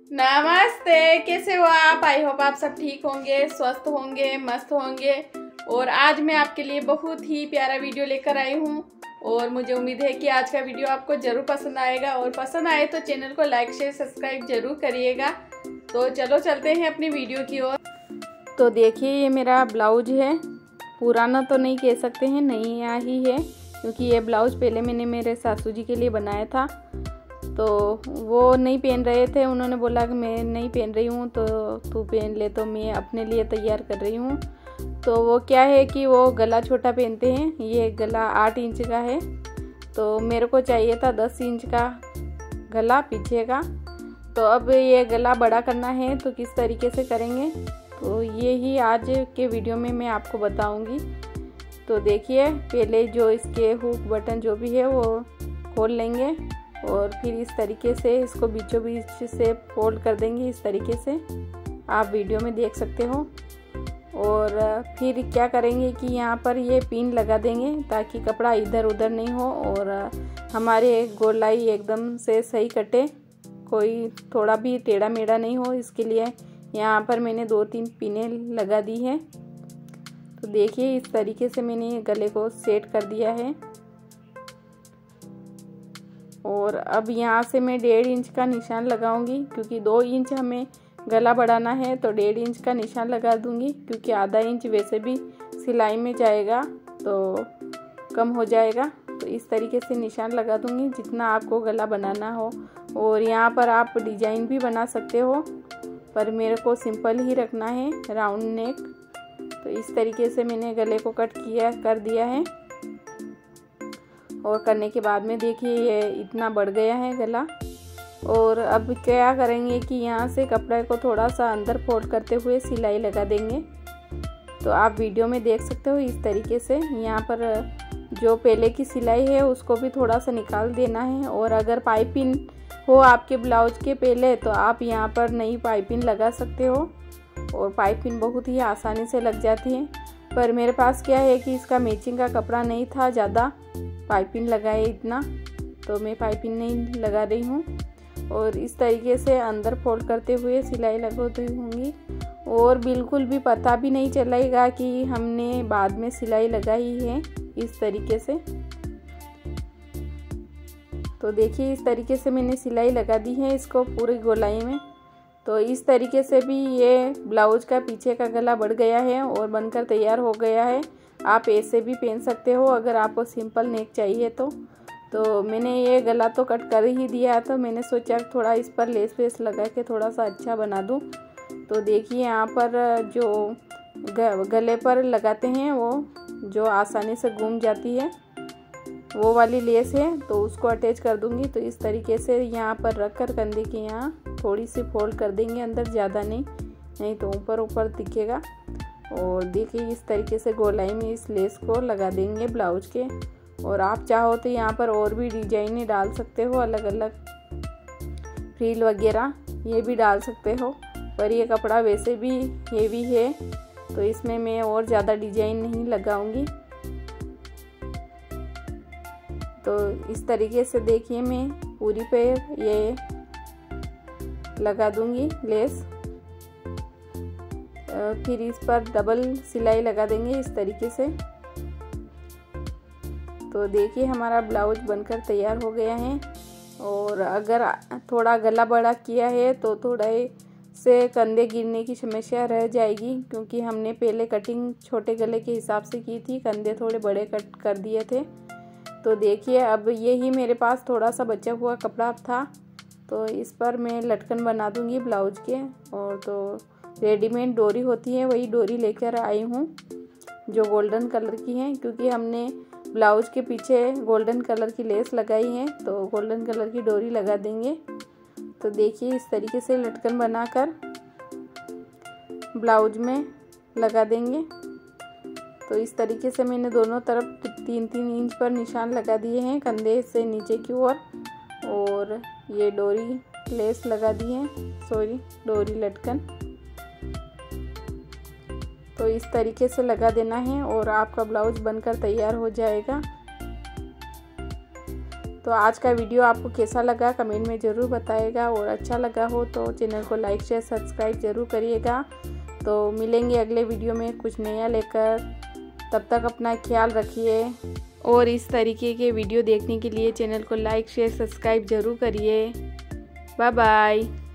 नमस्ते, कैसे हो आप? आई होप आप सब ठीक होंगे, स्वस्थ होंगे, मस्त होंगे। और आज मैं आपके लिए बहुत ही प्यारा वीडियो लेकर आई हूँ और मुझे उम्मीद है कि आज का वीडियो आपको ज़रूर पसंद आएगा। और पसंद आए तो चैनल को लाइक शेयर सब्सक्राइब ज़रूर करिएगा। तो चलो चलते हैं अपनी वीडियो की ओर। तो देखिए, ये मेरा ब्लाउज है। पुराना तो नहीं कह सकते हैं, नया ही है, क्योंकि ये ब्लाउज पहले मैंने मेरे सासू जी के लिए बनाया था। तो वो नहीं पहन रहे थे, उन्होंने बोला कि मैं नहीं पहन रही हूँ तो तू पहन ले, तो मैं अपने लिए तैयार कर रही हूँ। तो वो क्या है कि वो गला छोटा पहनते हैं, ये गला 8 इंच का है, तो मेरे को चाहिए था 10 इंच का गला पीछे का। तो अब ये गला बड़ा करना है तो किस तरीके से करेंगे, तो ये ही आज के वीडियो में मैं आपको बताऊँगी। तो देखिए, पहले जो इसके हुक बटन जो भी है वो खोल लेंगे और फिर इस तरीके से इसको बीचों बीच से फोल्ड कर देंगे। इस तरीके से आप वीडियो में देख सकते हो। और फिर क्या करेंगे कि यहाँ पर ये पिन लगा देंगे ताकि कपड़ा इधर उधर नहीं हो और हमारे गोलाई एकदम से सही कटे, कोई थोड़ा भी टेढ़ा मेढ़ा नहीं हो। इसके लिए यहाँ पर मैंने 2-3 पिनें लगा दी है। तो देखिए, इस तरीके से मैंने गले को सेट कर दिया है। और अब यहाँ से मैं 1.5 इंच का निशान लगाऊंगी, क्योंकि 2 इंच हमें गला बढ़ाना है तो 1.5 इंच का निशान लगा दूंगी, क्योंकि आधा इंच वैसे भी सिलाई में जाएगा तो कम हो जाएगा। तो इस तरीके से निशान लगा दूंगी जितना आपको गला बनाना हो। और यहाँ पर आप डिजाइन भी बना सकते हो, पर मेरे को सिंपल ही रखना है, राउंड नेक। तो इस तरीके से मैंने गले को कट कर दिया है। और करने के बाद में देखिए, ये इतना बढ़ गया है गला। और अब क्या करेंगे कि यहाँ से कपड़े को थोड़ा सा अंदर फोल्ड करते हुए सिलाई लगा देंगे। तो आप वीडियो में देख सकते हो इस तरीके से। यहाँ पर जो पहले की सिलाई है उसको भी थोड़ा सा निकाल देना है। और अगर पाइपिंग हो आपके ब्लाउज के पहले तो आप यहाँ पर नई पाइपिंग लगा सकते हो, और पाइपिंग बहुत ही आसानी से लग जाती है। पर मेरे पास क्या है कि इसका मैचिंग का कपड़ा नहीं था ज़्यादा पाइपिंग लगाए इतना, तो मैं पाइपिंग नहीं लगा रही हूँ। और इस तरीके से अंदर फोल्ड करते हुए सिलाई लगाती होंगी, और बिल्कुल भी पता भी नहीं चलेगा कि हमने बाद में सिलाई लगाई है, इस तरीके से। तो देखिए, इस तरीके से मैंने सिलाई लगा दी है इसको पूरी गोलाई में। तो इस तरीके से भी ये ब्लाउज का पीछे का गला बढ़ गया है और बनकर तैयार हो गया है। आप ऐसे भी पहन सकते हो अगर आपको सिंपल नेक चाहिए तो मैंने ये गला तो कट कर ही दिया, तो मैंने सोचा थोड़ा इस पर लेस वेस लगा के थोड़ा सा अच्छा बना दूं। तो देखिए, यहाँ पर जो गले पर लगाते हैं वो जो आसानी से घूम जाती है वो वाली लेस है, तो उसको अटैच कर दूंगी। तो इस तरीके से यहाँ पर रख कर कंधे के यहाँ थोड़ी सी फोल्ड कर देंगे अंदर, ज़्यादा नहीं तो ऊपर ऊपर दिखेगा। और देखिए, इस तरीके से गोलाई में इस लेस को लगा देंगे ब्लाउज के। और आप चाहो तो यहाँ पर और भी डिजाइनें डाल सकते हो, अलग अलग फ्रिल वगैरह ये भी डाल सकते हो। पर ये कपड़ा वैसे भी हेवी है तो इसमें मैं और ज़्यादा डिजाइन नहीं लगाऊंगी। तो इस तरीके से देखिए, मैं पूरी पे ये लगा दूंगी लेस। फिर इस पर डबल सिलाई लगा देंगे इस तरीके से। तो देखिए, हमारा ब्लाउज बनकर तैयार हो गया है। और अगर थोड़ा गला बड़ा किया है तो थोड़ा से कंधे गिरने की समस्या रह जाएगी, क्योंकि हमने पहले कटिंग छोटे गले के हिसाब से की थी, कंधे थोड़े बड़े कट कर दिए थे। तो देखिए, अब यही मेरे पास थोड़ा सा बचा हुआ कपड़ा था, तो इस पर मैं लटकन बना दूंगी ब्लाउज के। और तो रेडीमेड डोरी होती है वही डोरी लेकर आई हूँ, जो गोल्डन कलर की है, क्योंकि हमने ब्लाउज के पीछे गोल्डन कलर की लेस लगाई है, तो गोल्डन कलर की डोरी लगा देंगे। तो देखिए, इस तरीके से लटकन बनाकर ब्लाउज में लगा देंगे। तो इस तरीके से मैंने दोनों तरफ 3-3 इंच पर निशान लगा दिए हैं कंधे से नीचे की ओर। और ये डोरी लेस लगा दी है, डोरी लटकन। तो इस तरीके से लगा देना है और आपका ब्लाउज बनकर तैयार हो जाएगा। तो आज का वीडियो आपको कैसा लगा कमेंट में ज़रूर बताइएगा, और अच्छा लगा हो तो चैनल को लाइक शेयर सब्सक्राइब ज़रूर करिएगा। तो मिलेंगे अगले वीडियो में कुछ नया लेकर, तब तक अपना ख्याल रखिए। और इस तरीके के वीडियो देखने के लिए चैनल को लाइक शेयर सब्सक्राइब ज़रूर करिए। Bye bye.